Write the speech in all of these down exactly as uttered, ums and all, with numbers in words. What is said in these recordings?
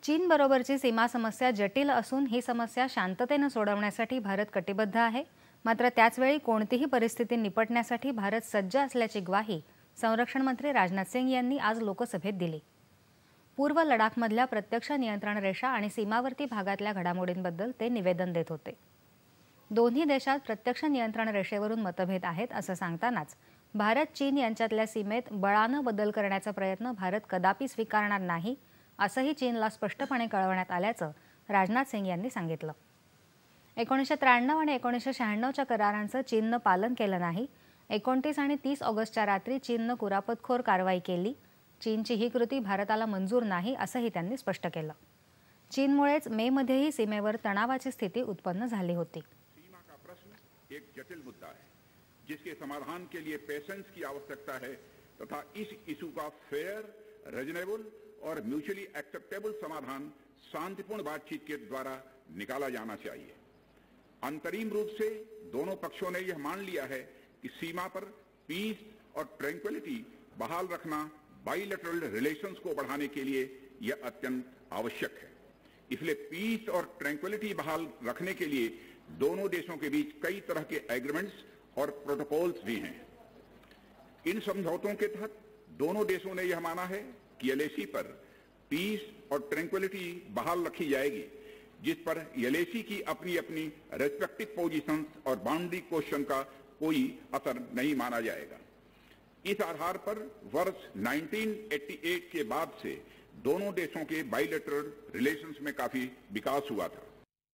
चीन बरोबरची सीमा समस्या जटिल असून ही समस्या शांततेने सोडवण्यासाठी भारत कटिबद्ध आहे। मात्र त्याचवेळी कोणतीही परिस्थिती निपटण्यासाठी भारत सज्ज असल्याची ग्वाही संरक्षण मंत्री राजनाथ सिंग यांनी आज लोकसभेत दिली। पूर्व लडाखमधल्या प्रत्यक्ष नियंत्रण रेषा आणि सीमावर्ती भागातल्या घडामोडींबद्दल ते निवेदन देत होते। दोन्ही देशात प्रत्यक्ष नियंत्रण रेषेवरून मतभेद आहेत असं सांगतानाच भारत चीन यांच्यातल्या सीमेत बळानं बदल करण्याचा प्रयत्न भारत कदापि स्वीकारणार नाही असंही चीनला स्पष्टपणे कळवण्यात आल्याचं राजनाथ सिंग यांनी सांगितलं। एकोणीसशे त्र्याण्णव आणि एकोणीसशे शहाण्णवच्या करारांचं चीननं पालन केलं नाही। एकोणतीस आणि तीस ऑगस्टच्या रात्री चीननं कुरापतखोर कारवाई केली। चीनची ही कृती भारताला मंजूर नाही असंही त्यांनी स्पष्ट केलं। चीनमुळेच मेमध्येही सीमेवर तणावाची स्थिती उत्पन्न झाली होती। सीमा का प्रश्न एक जटिल मुद्दा है जिसके समाधान के लिए पेशेंस की आवश्यकता है तथा इस इशू का फेयर, रीजनेबल और म्यूचुअली एक्सेप्टेबल समाधान शांतिपूर्ण बातचीत के द्वारा निकाला जाना चाहिए। अंतरिम रूप से दोनों पक्षों ने यह मान लिया है कि सीमा पर पीस और ट्रैंक्विलिटी बहाल रखना बाइलेटरल रिलेशंस को बढ़ाने के लिए यह अत्यंत आवश्यक है। इसलिए पीस और ट्रैंक्विलिटी बहाल रखने के लिए दोनों देशों के बीच कई तरह के एग्रीमेंट्स और प्रोटोकॉल्स भी हैं। इन समझौतों के तहत दोनों देशों ने यह माना है कि एलएसी पर पीस और ट्रैंक्विलिटी बहाल रखी जाएगी, जिस पर एलएसी की अपनी अपनी रेस्पेक्टिव पोजीशंस और बाउंड्री क्वेश्चन का कोई असर नहीं माना जाएगा। इस आधार पर वर्ष उन्नीस सौ अट्ठासी के बाद से दोनों देशों के बाइलेटरल रिलेशंस में काफी विकास हुआ था।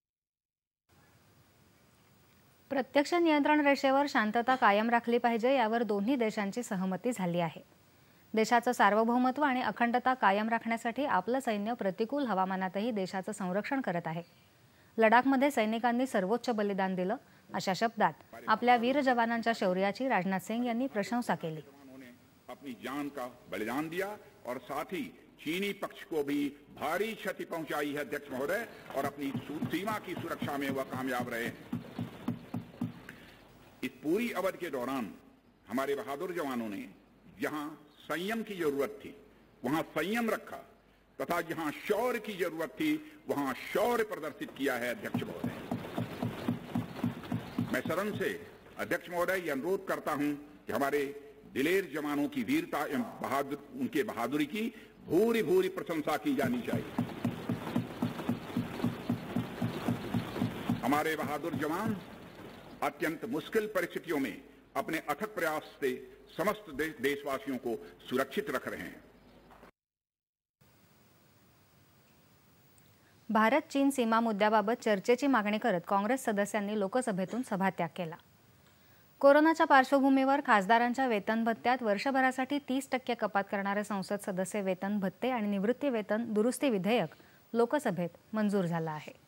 प्रत्यक्ष नियंत्रण रेषेवर शांतता कायम राखली पाहिजे यावर दोन्ही देशांची सहमती झाली आहे। देशाचं सार्वभौमत्व आणि अखंडता कायम राखण्यासाठी आपलं सैन्य प्रतिकूल हवामानातही देशाचं संरक्षण करत आहे। लडाखमध्ये सैनिकांनी सर्वोच्च बलिदान दिलं अशा शब्दात आपल्या वीर जवानांच्या शौर्याची राजनाथ सिंग यांनी प्रशंसा केली। अपनी जान का बलिदान दिया और साथ ही चीनी पक्ष को भी भारी क्षति पहुंचाई है अध्यक्ष महोदय, और अपनी सीमा की सुरक्षा में वह कामयाब रहे। इस पूरी अवधि के दौरान हमारे बहादुर जवानों ने जहां संयम की जरूरत थी वहां संयम रखा तथा जहां शौर्य की जरूरत थी वहां शौर्य प्रदर्शित किया है अध्यक्ष महोदय। मैं सदन से अध्यक्ष महोदय यह अनुरोध करता हूं कि हमारे दिलेर जवानों की वीरता एवं बहादुर उनके बहादुरी की भूरी भूरी प्रशंसा की जानी चाहिए। हमारे बहादुर जवान अत्यंत मुश्किल परिस्थितियों में अपने अथक प्रयास से समस्त देश देशवासियों को सुरक्षित रख रहे हैं। भारत चीन सीमा मुद्द्याबाबत चर्चेची मागणी करत काँग्रेस सदस्यांनी लोकसभेतून सभात्याग केला। कोरोनाच्या पार्श्वभूमीवर खासदारांच्या वेतन भत्त्यात वर्षभरासाठी तीस टक्के कपात करणारे संसद सदस्य वेतन भत्ते आणि निवृत्ती वेतन दुरुस्ती विधेयक लोकसभेत मंजूर झालं आहे।